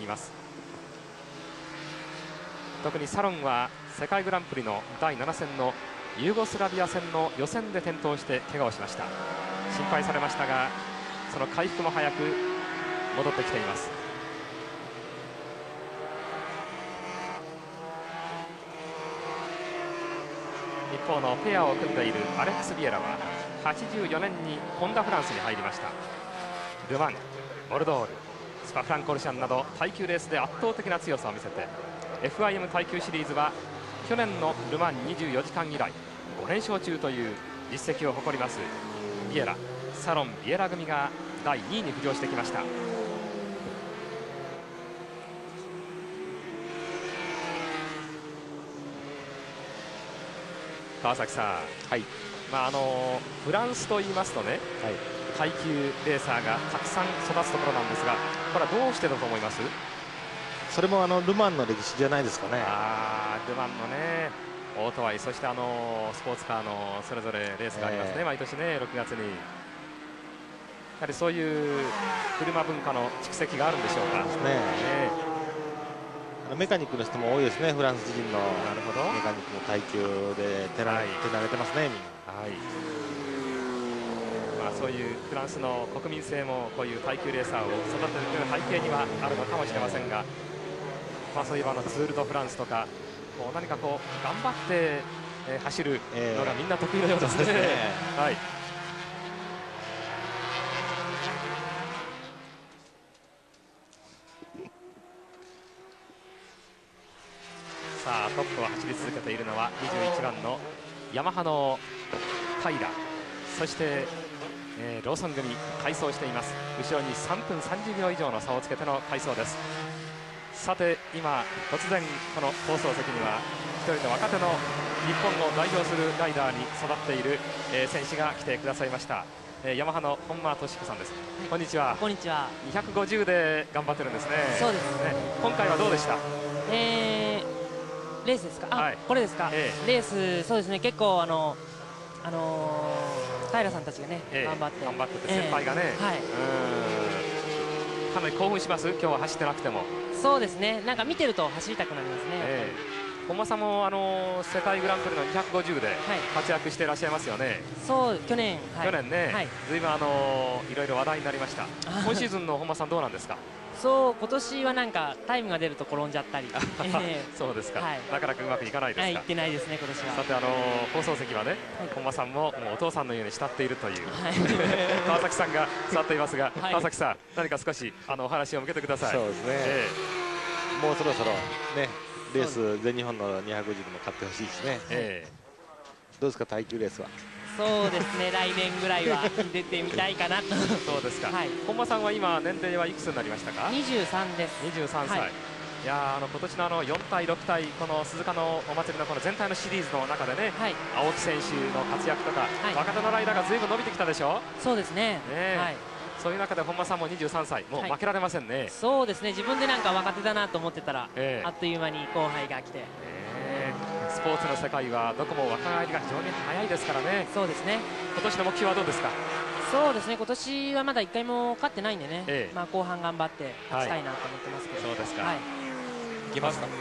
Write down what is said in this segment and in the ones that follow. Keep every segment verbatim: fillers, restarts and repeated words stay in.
います。特にサロンは世界グランプリのだいなな戦のユーゴスラビア戦の予選で転倒して怪我をしました。心配されましたがその回復も早く戻ってきています。一方のペアを組んでいるアレックス・ビエラははちじゅうよねんにホンダフランスに入りました。ル・マン、ボルドール、スパフランコルシャンなど耐久レースで圧倒的な強さを見せて エフアイエム 耐久シリーズは去年のル・マンにじゅうよじかん以来ご連勝中という実績を誇りますビエラ、サロン・ビエラ組がだいにいに浮上してきました。川崎さん、はい、まああのフランスと言いますとね、はい、耐久レーサーがたくさん育つところなんですが、これはどうしてだと思います？ それもあのルマンの歴史じゃないですかね。 あルマンのね、オートワイ、そしてあのスポーツカーのそれぞれレースがありますね、えー、毎年ねろくがつに。やはりそういう車文化の蓄積があるんでしょうか。ねねメカニックの人も多いですね、フランス人の。 なるほど、 メカニックの耐久で手慣れ、はい、手慣れてますね、みんな。はい、 まあ、そういうフランスの国民性もこういう耐久レーサーを育てるという背景にはあるのかもしれませんが、まあ、そういえばあのツール・ド・フランスとかこう何かこう頑張って、えー、走るのがみんな得意のようですね。えー、はい、さあトップを走り続けているのはにじゅういちばんのヤマハの平、そして、えー、ローソン組快走しています。後ろにさんぷんさんじゅうびょう以上の差をつけての快走です。さて今突然この放送席には一人の若手の日本を代表するライダーに育っている、えー、選手が来てくださいました。えー、ヤマハの本間俊彦さんです。はい、こんにちは。 こんにちは。 にひゃくごじゅうで頑張ってるんですね。 そうですね。 今回はどうでした？ えーレースですか。あ、はい、これですか。えー、レース、そうですね。結構あのあのー、平さんたちがね、えー、頑張って頑張ってて先輩がね、えー、はい、うん、かなり興奮します。今日は走ってなくても。 そうですね。なんか見てると走りたくなりますね。えー、本間さんもあのー、世界グランプリのにひゃくごじゅうで活躍していらっしゃいますよね。はい、 そう去年、 はい、去年ね、はい、ずいぶんあのー、いろいろ話題になりました。今シーズンの本間さんどうなんですか？ そう今年はなんかタイムが出ると転んじゃったりそうですか、はい、なかなかうまくいかないですか？はい、 いってないですね今年は。 さてあのー、放送席はね、はい、本間さんももうお父さんのように慕っているという、はい、川崎さんが座っていますが、はい、川崎さん何か少しあのお話を向けてください。 そうですね、えー、もうそろそろねレース全日本のにひゃくごじゅうでも勝ってほしいですね。えー、どうですか耐久レースは？ そうですね、来年ぐらいは出てみたいかなと。 そうですか、はい、本間さんは今年齢はいくつになりましたか？ にじゅうさんです。 にじゅうさんさい、はい、いやあの今年のあのよん対ろく対この鈴鹿のお祭りのこの全体のシリーズの中でね、はい、青木選手の活躍とか、はい、若手のライダーがずいぶん伸びてきたでしょ。そうですね、ね、はい、そういう中で本間さんもにじゅうさんさい、もう負けられませんね。はい、そうですね、自分でなんか若手だなと思ってたら、えー、あっという間に後輩が来て、えー、スポーツの世界はどこも若返りが非常に早いですからね。 そうですね。 今年の目標はどうですか？ そうですね、今年はまだいっかいも勝ってないんでね、えー、まあ後半頑張って勝ちたいなと思ってますけど。 はい、そうですか、はい、 いきますか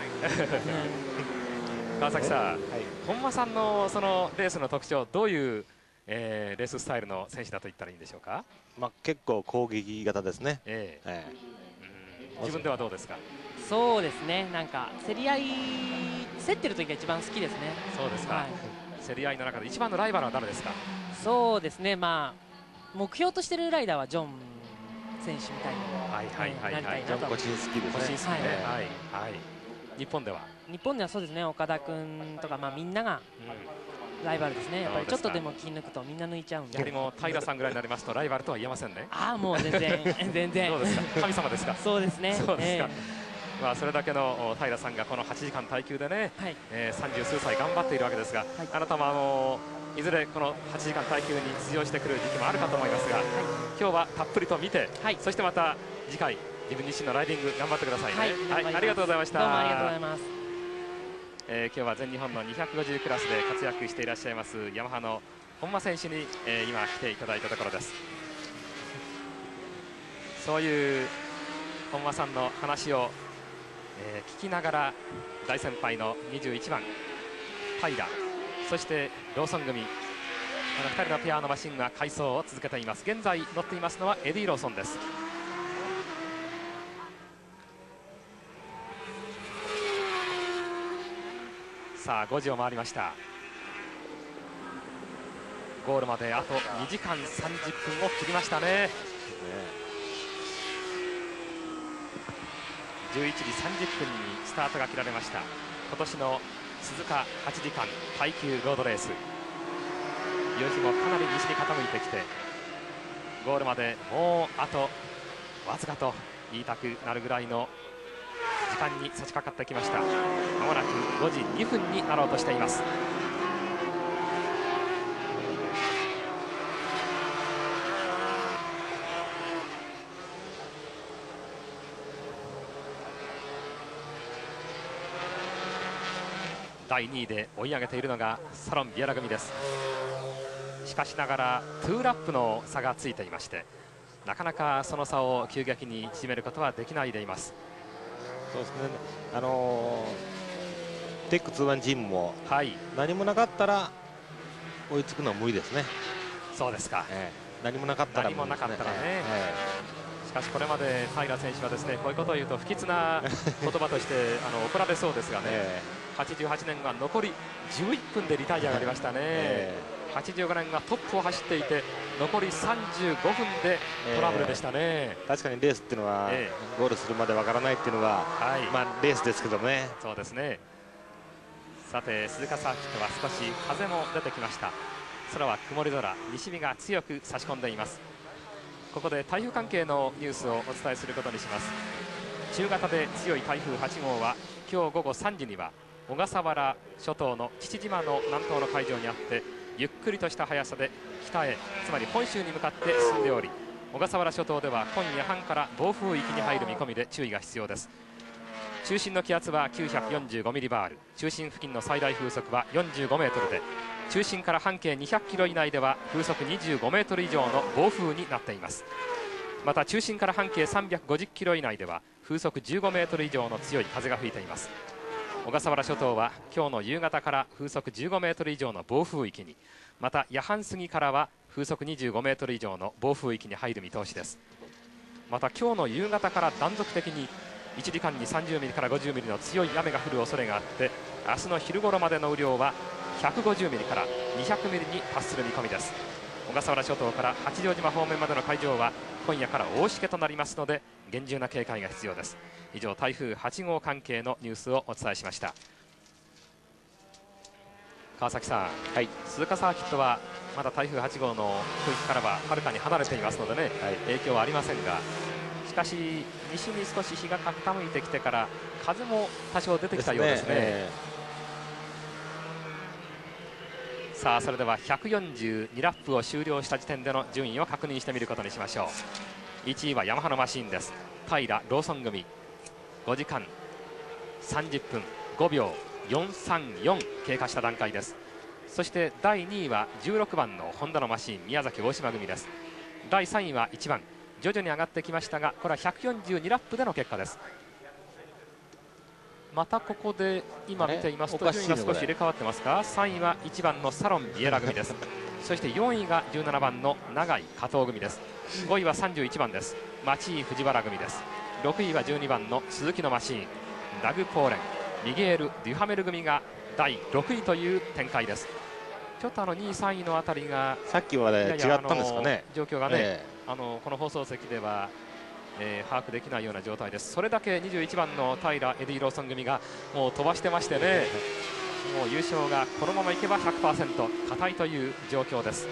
川崎さん、はい、本間さんのそのレースの特徴、どういう、えー、レーススタイルの選手だと言ったらいいんでしょうか？ まあ結構攻撃型ですね。 えーえー、うん、自分ではどうですか？ そうですね、なんか競り合い競ってる時が一番好きですね。 そうですか、はい、競り合いの中で一番のライバルは誰ですか？ そうですね、まあ目標としてるライダーはジョン選手みたいになりたいなと。 ジョン・コチンスキーですね。 コチンスキーね、はいはい、日本では日本ではそうですね、岡田君とか、まあ、みんながライバルですね、うん、やっぱりちょっとでも気抜くとみんな抜いちゃうんで。 やはりもう平さんぐらいになりますとライバルとは言えませんね。 ああ、もう全然全然どうですか、神様ですか？ そうですね、 そうですか、えー、まあそれだけの平さんがこのはちじかん耐久でね、はい、えー、さんじゅうすうさい頑張っているわけですが、はい、あなたもあのいずれこのはちじかん耐久に出場してくる時期もあるかと思いますが、はい、今日はたっぷりと見て、はい、そしてまた次回自分自身のライディング頑張ってくださいね。はい、はい、ありがとうございました。 どうもありがとうございます。 えー、今日は全日本のにひゃくごじゅうクラスで活躍していらっしゃいますヤマハの本間選手に、えー、今来ていただいたところです。そういう本間さんの話を、えー、聞きながら大先輩のにじゅういちばん平、そしてローソン組、このふたりのペアのマシンが快走を続けています。現在乗っていますのはエディ・ローソンです。さあごじを回りました。ゴールまであとにじかんさんじゅっぷんを切りましたね。じゅういちじさんじゅっぷんにスタートが切られました今年の鈴鹿はちじかん耐久ロードレース。夕日もかなり西に傾いてきて、ゴールまでもうあとわずかと言いたくなるぐらいの時間に差し掛かってきました。まもなくごじにふんになろうとしています。だいにいで追い上げているのがサロンビエラ組です。しかしながらにラップの差がついていまして、なかなかその差を急激に縮めることはできないでいます。 そうですね、あのー、テックにじゅういちチームも何もなかったら追いつくのは無理ですね。 そうですか、ええ、何もなかったら、 ね、何もなかったらね、ええ、しかしこれまで平選手はですね、こういうことを言うと不吉な言葉としてあの怒られそうですがね、ええ、はちじゅうはちねんは残りじゅういっぷんでリタイアがありましたね。えー、はちじゅうごねんはトップを走っていて残りさんじゅうごふんでトラブルでしたね。えー、 確かにレースっていうのは、えー、ゴールするまでわからないっていうのは、はい、まあレースですけどね。 そうですね。さて鈴鹿サーキットは少し風も出てきました。空は曇り空、西日が強く差し込んでいます。ここで台風関係のニュースをお伝えすることにします。中型で強い台風はちごうは今日ごごさんじには小笠原諸島の父島の南東の海上にあって、ゆっくりとした速さで北へ、つまり本州に向かって進んでおり、小笠原諸島では今夜半から暴風域に入る見込みで注意が必要です。中心の気圧はきゅうひゃくよんじゅうごミリバール、中心付近の最大風速はよんじゅうごメートルで、中心から半径にひゃくキロ以内では風速にじゅうごメートル以上の暴風になっています。また中心から半径さんびゃくごじゅっキロ以内では風速じゅうごメートル以上の強い風が吹いています。小笠原諸島は今日の夕方から風速じゅうごメートル以上の暴風域に、また夜半過ぎからは風速にじゅうごメートル以上の暴風域に入る見通しです。また今日の夕方から断続的にいちじかんにさんじゅうミリからごじゅうミリの強い雨が降る恐れがあって、明日の昼頃までの雨量はひゃくごじゅうミリからにひゃくミリに達する見込みです。小笠原諸島から八丈島方面までの海上は今夜から大しけとなりますので厳重な警戒が必要です。以上、台風はちごう関係のニュースをお伝えしました。川崎さん、はい、鈴鹿サーキットはまだ台風はちごうの区域からははるかに離れていますのでね、はい、影響はありませんが、しかし西に少し日が傾いてきてから風も多少出てきたようですね。ですね、えー、さあそれではひゃくよんじゅうにラップを終了した時点での順位を確認してみることにしましょう。いちいはヤマハのマシーンです。平ローソン組ごじかんさんじゅっぷんごびょうよんさんよん経過した段階です。そしてだいにいはじゅうろくばんのホンダのマシーン宮崎大島組です。だいさんいはいちばん徐々に上がってきましたが、これはひゃくよんじゅうにラップでの結果です。またここで今見ていますと順位が少し入れ替わってますか。さんいはいちばんのサロンビエラ組です。そしてよんいがじゅうななばんの永井加藤組です。ごいはさんじゅういちばんです。町井藤原組です。ろくいはじゅうにばんの鈴木のマシーンダグ・ポーレンミゲール・デュハメル組がだいろくいという展開です。ちょっとあのにいさんいのあたりがさっきまで違ったんですかね。 状況がね、えー、あのこの放送席では、えー、把握できないような状態です。それだけにじゅういちばんの平エディ・ローソン組がもう飛ばしてましてね、もう優勝がこのままいけば ひゃくパーセント 堅いという状況です。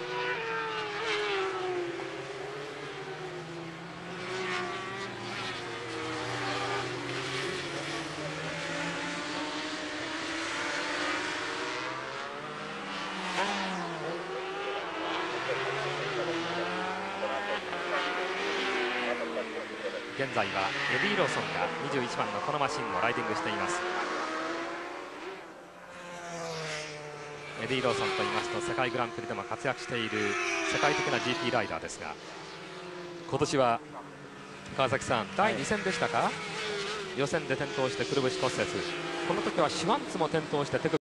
現在はエディ・ローソンがにじゅういちばんのこのマシンをライディングしています。エディ・ローソンといいますと世界グランプリでも活躍している世界的な ジーピー ライダーですが、今年は川崎さん、だいに戦でしたか、予選で転倒してくるぶし骨折、この時はシュワンツも転倒して手首